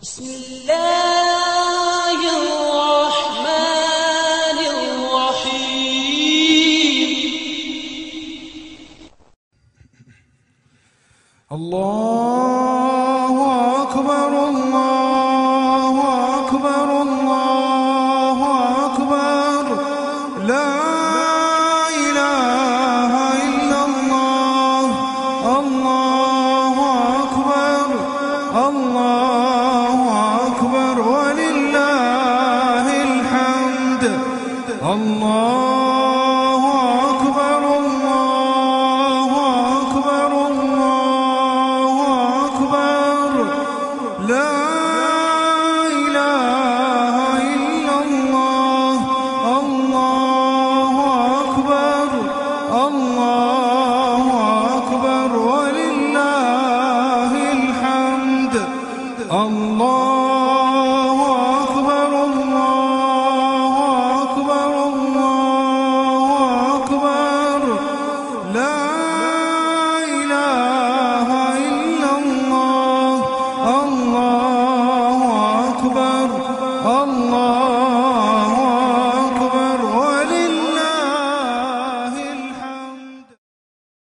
بسم الله الرحمن الرحيم. الله أكبر الله أكبر الله أكبر لا إله إلا الله. الله أكبر الله أكبر ولله الحمد. الله أكبر الله أكبر الله أكبر لا إله إلا الله. الله أكبر الله أكبر ولله الحمد. الله